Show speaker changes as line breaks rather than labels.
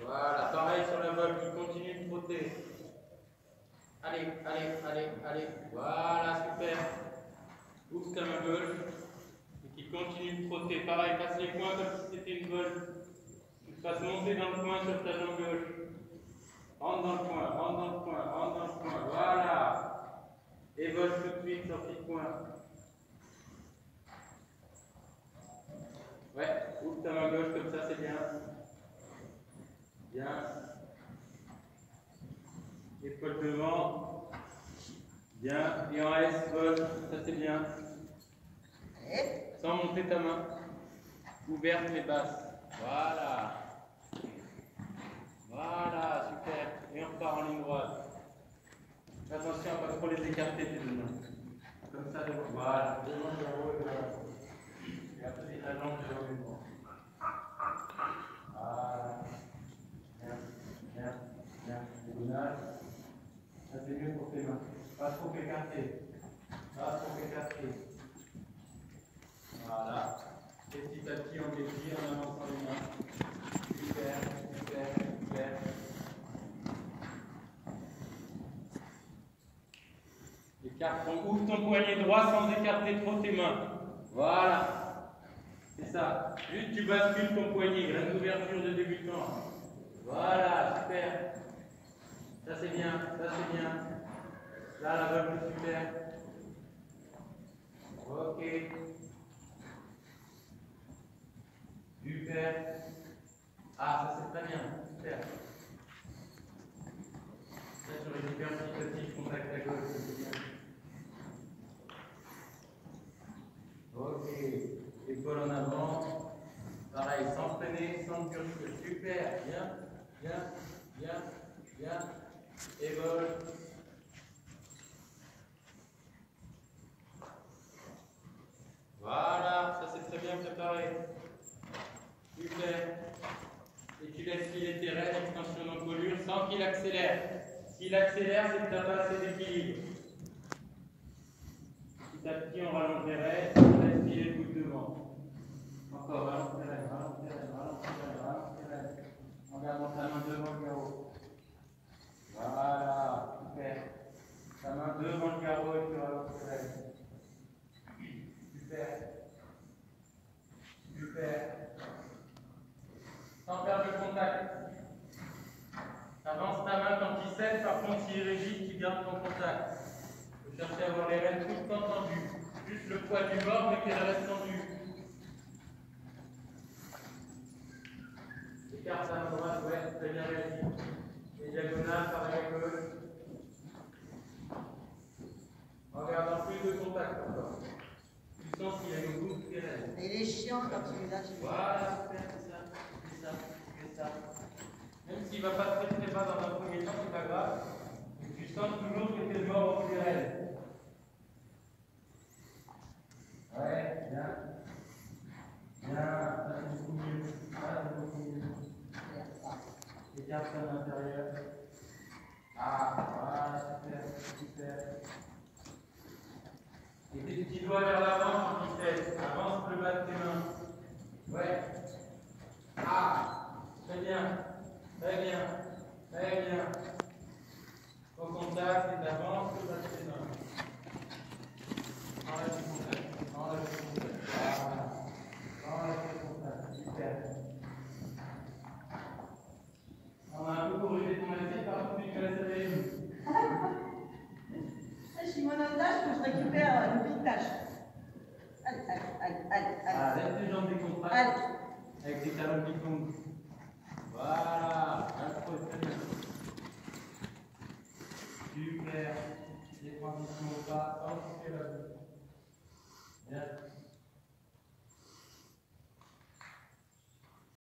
Voilà, pareil sur la vol, tu continues de frotter. Allez, allez, allez, allez. Voilà, super. Ouvre ta main gauche. Et qui continue de frotter. Pareil, passe les poings comme si c'était une vol. Tu te fasses monter dans le coin sur ta jambe gauche. Rentre dans le coin, rentre dans le coin, rentre dans le coin. Voilà. Et vole tout de suite, sortie de coin. Ouais, ouvre ta main gauche comme ça, c'est bien. Bien. Épaule devant. Bien. Et en S, vole. Ça, c'est bien. Sans monter ta main. Ouverte mais basse. Voilà. Voilà, super. Et on repart en ligne droite. Attention à ne pas trop les écarter, tes deux mains. Comme ça, devant. Voilà. Devant le haut et devant. Et après, la jambe devant le devant. Voilà. Bien, bien, bien. Diagonale. Ça, c'est mieux pour tes mains. Pas trop écarté. Pas trop écarté. Voilà. Et petit à petit, on détire en avançant les mains. Super, super, super. Écarte, ouvre ton poignet droit sans écarter trop tes mains. Voilà. C'est ça. Juste tu bascules ton poignet, graine d'ouverture de débutant. Voilà, super. Ça c'est bien, ça c'est bien. Là, la volée est super. Ok. Super. Ah, ça c'est très bien. Super. Là, j'aurais dû faire un petit contact à gauche. C'est bien. Ok. Épaule en avant. Pareil, sans freiner, sans curser. Super. Bien, bien, bien, bien. Et vol. Voilà, ça c'est très bien préparé. Super. Et tu laisses filer tes rênes, extension d'encolure, sans qu'il accélère. S'il accélère, c'est que tu n'as pas assez d'équilibre. Petit à petit, on rallonge les rênes, on laisse filer le bout devant. Encore, rallonge tes rênes, rallonge tes rênes, rallonge tes rênes, rallonge tes rênes. En gardant ta main devant le carreau. Voilà, super. Ta main devant le carreau et tu rallonges tes rênes. Super. Super. Sans perdre le contact. Avance ta main quand il cède, par contre, s'il est rigide, tu gardes ton contact. Il faut chercher à avoir les rênes tout le temps tendues. Juste le poids du bord, mais qu'elle reste tendue. Écarte à droite, ouais, très bien réussi. Et diagonale, pareil à gauche. En gardant plus de contact encore. Tu sens qu'il y a une boucle qui reste.
Et il est chiant quand tu les lâches.
Voilà, super, c'est ça, c'est ça, c'est ça. Même s'il ne va pas très très bas dans un premier temps, c'est pas grave. Mais tu sens toujours que tu es mort au pluriel. Ouais, bien. Bien, là c'est beaucoup mieux. Là c'est beaucoup mieux. Écarte à l'intérieur. Ah, voilà, super, super. Et tes petits doigts vers l'avant en vitesse. Avance le bas de tes mains. Ouais. Ah, très bien. Très bien. Très bien. Au contact et d'avance le bas de tes mains. Enlève le contact. Enlève le contact. Voilà. Enlève le contact. Super. On a un peu corrigé ton assiette, par contre, tu te laisses aller.
Je suis monodage que je récupère une petite tâche. Allez, allez, allez, allez, allez.
Ah, laisse tes jambes décontractées. Avec tes talons qui tombent. Voilà. Très bien. Super. Les transitions au pas. Ensuite, la bouche. Bien.